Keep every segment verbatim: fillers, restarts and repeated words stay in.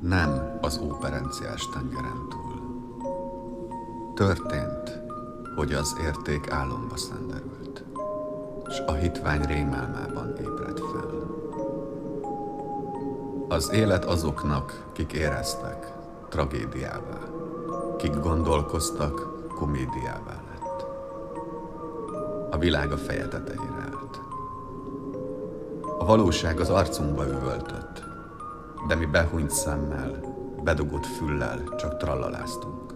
Nem az óperenciás tengeren túl. Történt, hogy az érték álomba szenderült, s a hitvány rémálmában ébredt fel. Az élet azoknak, kik éreztek, tragédiává, kik gondolkoztak, komédiává lett. A világ a feje tetejére állt. A valóság az arcunkba üvöltött, de mi behúnyt szemmel, bedugott füllel csak trallaláztunk.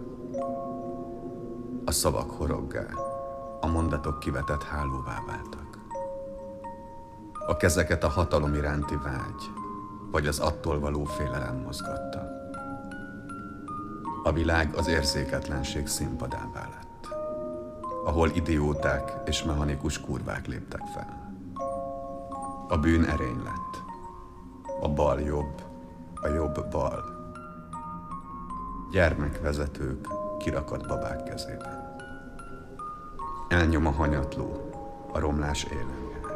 A szavak horoggá, a mondatok kivetett hálóvá váltak. A kezeket a hatalom iránti vágy, vagy az attól való félelem mozgatta. A világ az érzéketlenség színpadává lett, ahol idióták és mechanikus kurvák léptek fel. A bűn erény lett, a bal jobb, a jobb bal. Gyermekvezetők kirakat babák kezében. Elnyom a hanyatló, a romlás élen jár.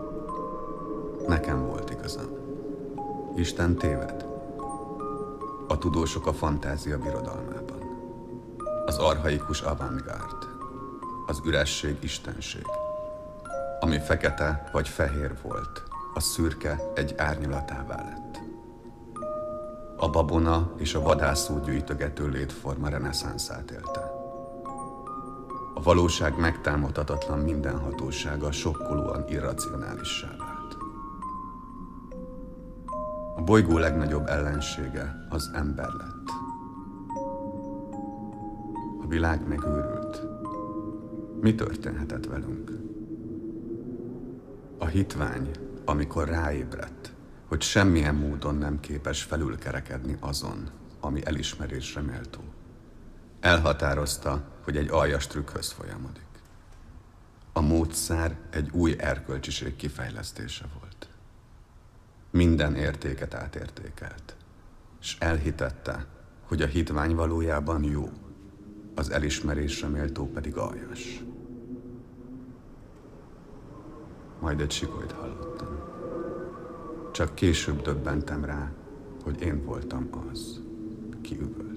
Nekem volt igazam. Isten téved? A tudósok a fantázia birodalmában. Az archaikus avantgárd. Az üresség istenség. Ami fekete vagy fehér volt, a szürke egy árnyalatává lett. A babona és a vadászó gyűjtögető létforma reneszánszát élte. A valóság megtámadhatatlan mindenhatósága sokkolóan irracionálissá vált. A bolygó legnagyobb ellensége az ember lett. A világ megőrült. Mi történhetett velünk? A hitvány, amikor ráébredt, hogy semmilyen módon nem képes felülkerekedni azon, ami elismerésre méltó, elhatározta, hogy egy aljas trükkhöz folyamodik. A módszer egy új erkölcsiség kifejlesztése volt. Minden értéket átértékelt, s elhitette, hogy a hitvány valójában jó, az elismerésre méltó pedig aljas. Majd egy sikolyt hallottam. Csak később döbbentem rá, hogy én voltam az, ki üvölt.